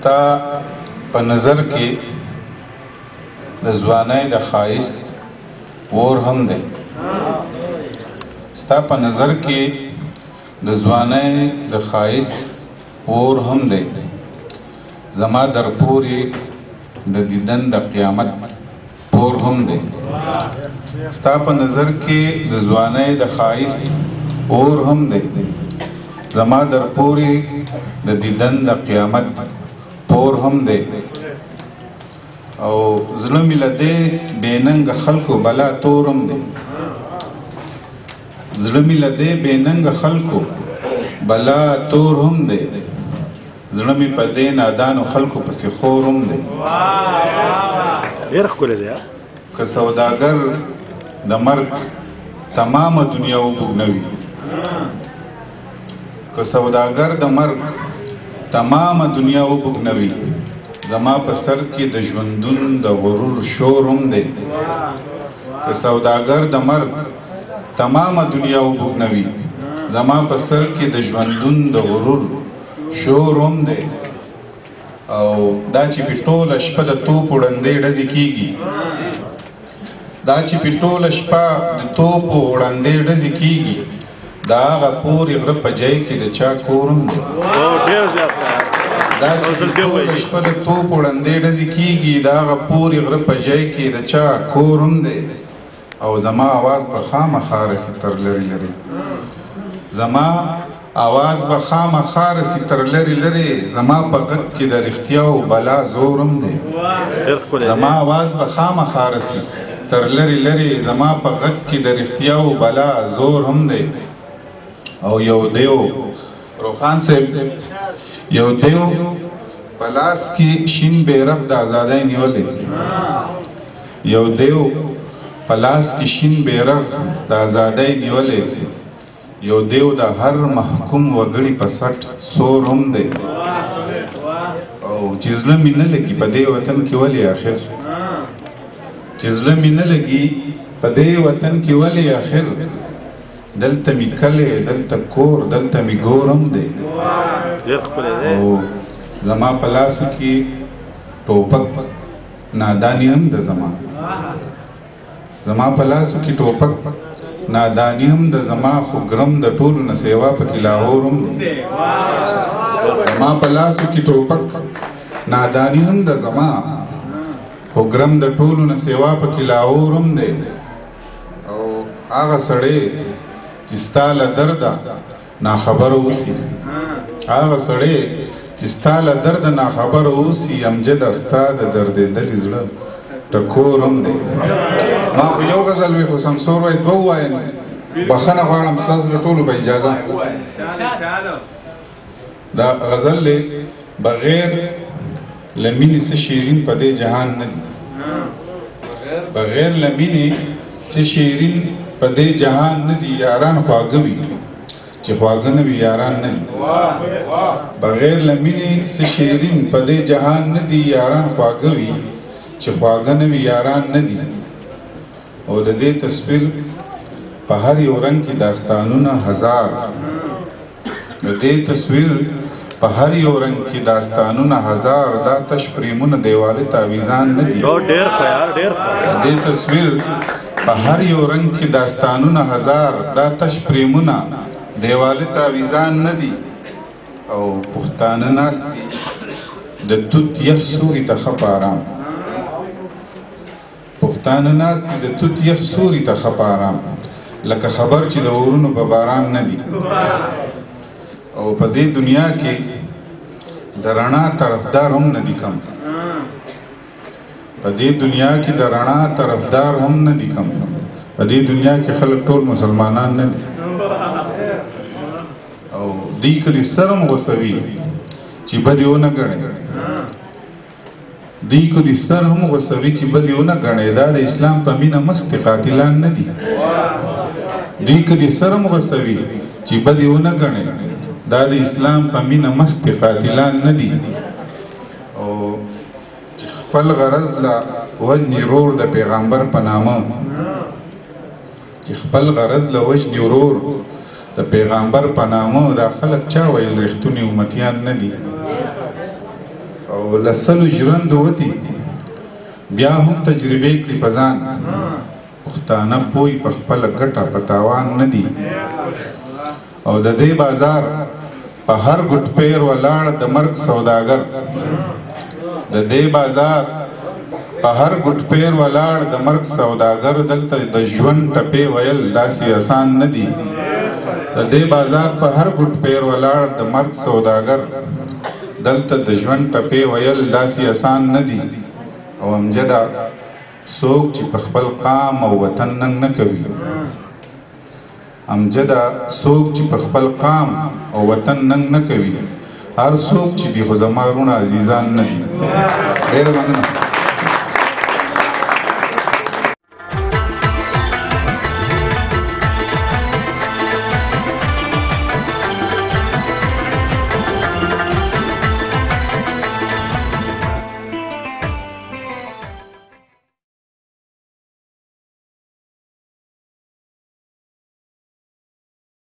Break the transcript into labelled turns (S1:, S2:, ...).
S1: ستا په نظر کې د ځوانۍ د ښایست اور هم دی ستا په نظر کې د ځوانۍ د ښایست اور هم دی زما در پورې د دیدن د قیامت پور هم دی ستا په نظر کې د ځوانۍ د ښایست اور هم دی زما در پورې د دیدن د قیامت پور هم دی او زړه مې له دې بې ننګه خلکو بلا تور هم دی زړه مې له دې بې ننګه خلکو بلا تور هم دی زړه مې په دې نادانو خلکو پسې خور هم دی
S2: ډېر ښکلی دی
S1: که سوداګر د مرګ تمامه دنیا وبوږنوي که سوداګر د مرګ تمامه دنیا وبوږنوي زما په سر کې د ژوندون د غرور شور هم دی که سوداګر د مرګ تمامه دنیا وبوږنوي زما په سر کې د ژوندون د غرور شور هم دی او دا چې په ټوله شپه د توپ وړاندې ډزې کېږي دا چې په ټوله شپه د توپ وړاندې ډزې کېږي دا هغه پورې غره په ځای کې د چا کور هم دی دا چې په ټوله شپه د توپ وړاندې ډزې کېږي دا هغه پورې غره په ځای کې د چا کور هم دی او زما اواز به خامخا رسي تر لرې لرې زما اواز به خامخا رسي تر لرې لرې زما په غږ کې د رښتیاو بلا زور هم دی زما اواز به خامخا رسي تر لرې لرې زما په غږ کې د رښتیاو بلا زور هم دی او یو دیو روخان صاحب یو دیو په لاس کې شین بیرغ د ازادۍ نیولې یو دیو په لاس کې شین بیرغ د ازادۍ نیولې یو دیو د هر محکوم وګړي په سټ سور هم دی او چې زړه مې نه لګي په دې وطن کې ولې آخر چې زړه مې نه لګي په دې وطن کې ولې آخر دلته مې کلی دلته کور دلته مې ګور هم دی او زما په لاسو کې ټوپک ناداني هم ده زما په لاسو کې ټوپک نادانی هم د زما خو ګرم د ټولو نه سیوا پکې لاهور هم دی زما په لاسو کې ټوپک نادانی هم د زما خو ګرم د ټولو نه سیوا پکې لاهور هم دی او هغه سړی چې ستا له درده ناخبره اوسي هغه سړی چې ستا له درده ناخبره اوسي امجده ستا د دردېدلي زړه ټکور هم دی ما خو یو غزل وي خو سمسور وایي دوه ووایم بخښنه غواړم ستاسو له ټولو به اجازه دا غزل دی بغیر له مینې څه شیرین په دې جهان نه دي بغیر له مینې څه شیرین په دې جهان نه دي یاران خواږه وي چې خواږه نه وي یاران نه دي بغیر له مینې څه شیرین په دې جهان نه دي یاران خواږه وي چې خواږه نه وي یاران نه دي او د دې تصویر په هر یو رنګ کې داستانونه هزار د دې تصویر په هر یو رنګ کې داستانونه هزار دا تش پریمونه دیواله تعویزان نه دي
S2: ډېر خیال ډېر
S1: د دې تصویر په هر یو رنګ کې داستانونه هزار دا تش پریمونه دیواله تعویزان نه دي او پښتانه ناست د توت یخ سوري ته ښه په آرام پښتانه ناست د توت یخ سوري ته ښه په آرام لکه خبر چې د اورونو په باران نه دي او په دې دنیا کې د رڼا طرفدار هم نه دي کم په دې دنیا کې د رڼا طرفدار هم نه دي کم په دې دنیا کې خلک ټول مسلمانان نه دي او دوی کلي سرم غوڅوي چې بدې ونه ګڼي دوی کو دي سر هم غوڅوي چې بدې ونه ګڼي دا د اسلام په مینه مست قاتلان نه دي دوی کو دي سر هم غوڅوي چې بدې ونه ګڼي دا د اسلام په مینه مست قاتلان نه دي او خپل غرض لا وجني رور د پیغمبر په نامه چې خپل غرض لا وجني رور د پیغمبر په نامه دا خلک چا ویل رښتونی امتیان نه دي او او لسلو ژرندو وتي بیا هم تجربې کړي په ځان پښتانه پوی په خپله ګټه په تاوان نه دي او د دې بازار په هر ګوټ پیر ولاړ د مرګ سوداګر د دې بازار په هر ګوټ پیر ولاړ د مرګ سوداګر دلته د ژوند ټپې ویل داسې آسان نه دي د دې بازار په هر ګوټ پیر ولاړ د مرګ سوداګر دلته د ژوند ټپې ویل داسې آسان نه دي او امجده څوک چې په خپل قام او وطن ننګ نه کوي امجده څوک چې په خپل قام او وطن ننګ نه کوي هر څوک چې دي خو زما وروڼه عزیزان نه دي ډېره مننه